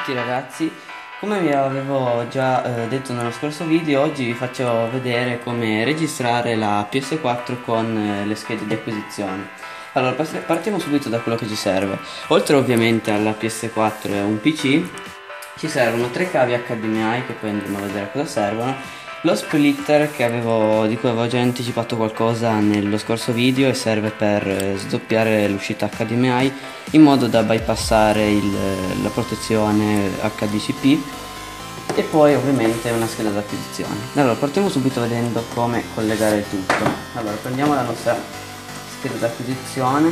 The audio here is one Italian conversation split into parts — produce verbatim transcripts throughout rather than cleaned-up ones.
tutti ragazzi, come vi avevo già eh, detto nello scorso video, oggi vi faccio vedere come registrare la P S quattro con eh, le schede di acquisizione. Allora, partiamo subito da quello che ci serve. Oltre ovviamente alla P S quattro e a un P C, ci servono tre cavi H D M I, che poi andremo a vedere a cosa servono, lo splitter che avevo, di cui avevo già anticipato qualcosa nello scorso video e serve per eh, sdoppiare l'uscita H D M I in modo da bypassare il, la protezione H D C P, e poi ovviamente una scheda d'acquisizione. Allora, partiamo subito vedendo come collegare il tutto. Allora, prendiamo la nostra scheda d'acquisizione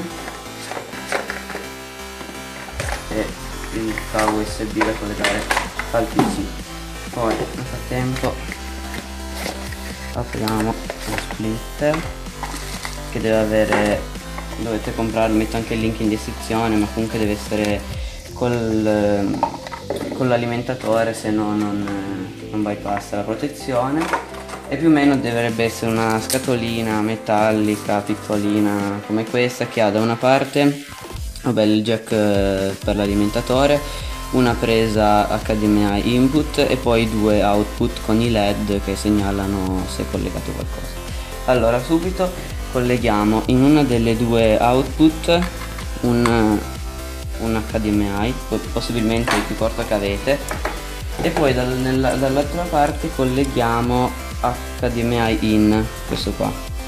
e il cavo U S B da collegare al P C. Poi nel frattempo apriamo lo splitter, che deve avere, dovete comprarlo, metto anche il link in descrizione, ma comunque deve essere col, con l'alimentatore, se no non, non bypassa la protezione. E più o meno dovrebbe essere una scatolina metallica piccolina come questa, che ha da una parte vabbè, il jack per l'alimentatore, una presa H D M I input e poi due output con i led che segnalano se è collegato qualcosa. Allora, subito colleghiamo in una delle due output un, un H D M I, possibilmente il più corto che avete, e poi dal, nella, dall'altra parte colleghiamo H D M I in, questo qua.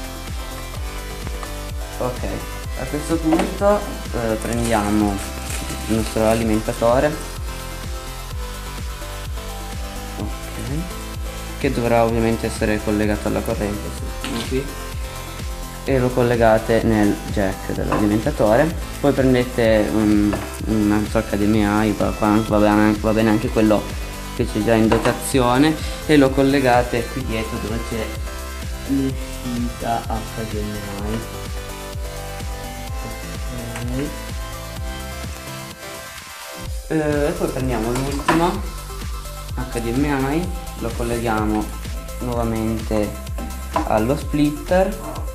Ok, a questo punto eh, prendiamo il nostro alimentatore, che dovrà ovviamente essere collegato alla corrente, qui, e lo collegate nel jack dell'alimentatore. Poi prendete un, un altro H D M I, va, va, bene, va bene anche quello che c'è già in dotazione, e lo collegate qui dietro dove c'è l'uscita H D M I. Okay. E poi prendiamo l'ultimo H D M I, lo colleghiamo nuovamente allo splitter,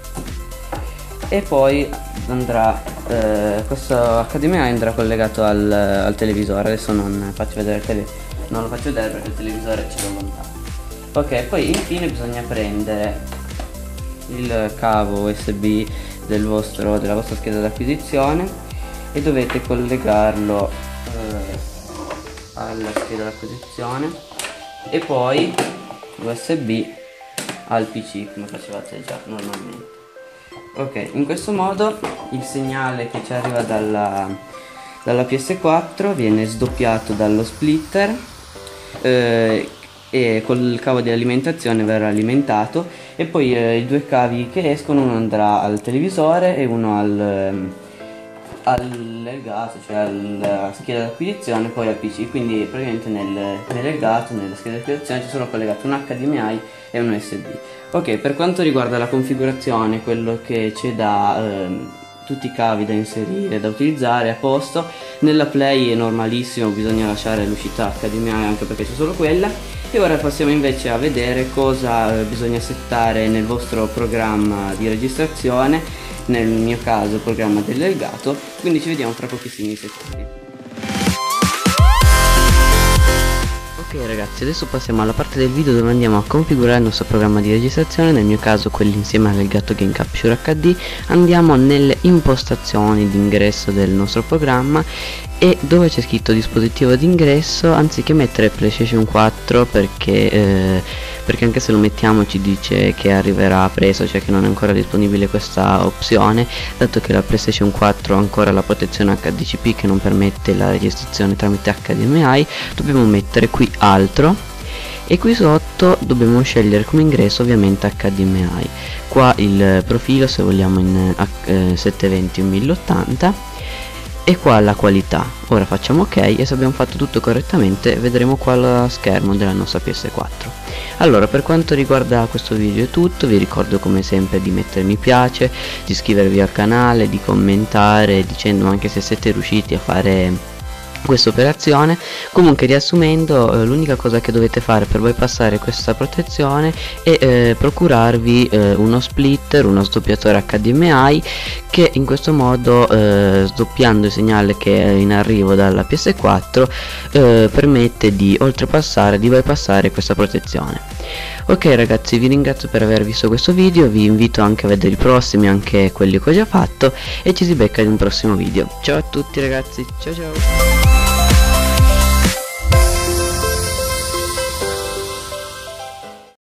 e poi andrà eh, questo H D M I andrà collegato al, al televisore. Adesso non faccio vedere il tele, non lo faccio vedere perché il televisore ce l'ho lontano. Ok, poi infine bisogna prendere il cavo U S B del vostro, della vostra scheda d'acquisizione, e dovete collegarlo eh, alla scheda d'acquisizione e poi U S B al P C, come facevate già normalmente. Ok, in questo modo il segnale che ci arriva dalla, dalla P S quattro viene sdoppiato dallo splitter eh, e col cavo di alimentazione verrà alimentato, e poi eh, i due cavi che escono, uno andrà al televisore e uno al all'elgato, cioè alla scheda d'acquisizione, poi al P C. Quindi praticamente nel, nell'elgato, nella scheda d'acquisizione, ci sono collegati un H D M I e un U S B. Ok, per quanto riguarda la configurazione, quello che c'è da ehm, tutti i cavi da inserire, da utilizzare a posto, nella Play è normalissimo, bisogna lasciare l'uscita H D M I anche perché c'è solo quella. E ora passiamo invece a vedere cosa eh, bisogna settare nel vostro programma di registrazione, nel mio caso il programma dell'elgato. Quindi ci vediamo fra pochissimi secondi. Ok ragazzi, adesso passiamo alla parte del video dove andiamo a configurare il nostro programma di registrazione, nel mio caso quello insieme all'Elgato Game Capture H D. Andiamo nelle impostazioni d'ingresso del nostro programma, e dove c'è scritto dispositivo d'ingresso, anziché mettere PlayStation quattro, perché, eh, perché anche se lo mettiamo ci dice che arriverà presto, cioè che non è ancora disponibile questa opzione, dato che la PlayStation quattro ha ancora la protezione H D C P che non permette la registrazione tramite H D M I, dobbiamo mettere qui altro, e qui sotto dobbiamo scegliere come ingresso ovviamente H D M I. Qua il profilo, se vogliamo in eh, settecentoventi o mille ottanta, e qua la qualità. Ora facciamo ok, e se abbiamo fatto tutto correttamente vedremo qua lo schermo della nostra P S quattro. Allora, per quanto riguarda questo video è tutto. Vi ricordo come sempre di mettere mi piace, di iscrivervi al canale, di commentare dicendo anche se siete riusciti a fare questa operazione. Comunque, riassumendo, eh, l'unica cosa che dovete fare per bypassare questa protezione è eh, procurarvi eh, uno splitter, uno sdoppiatore H D M I, che in questo modo, eh, sdoppiando il segnale che è in arrivo dalla P S quattro, eh, permette di oltrepassare, di bypassare questa protezione. Ok ragazzi, vi ringrazio per aver visto questo video, vi invito anche a vedere i prossimi, anche quelli che ho già fatto, e ci si becca in un prossimo video. Ciao a tutti ragazzi, ciao ciao.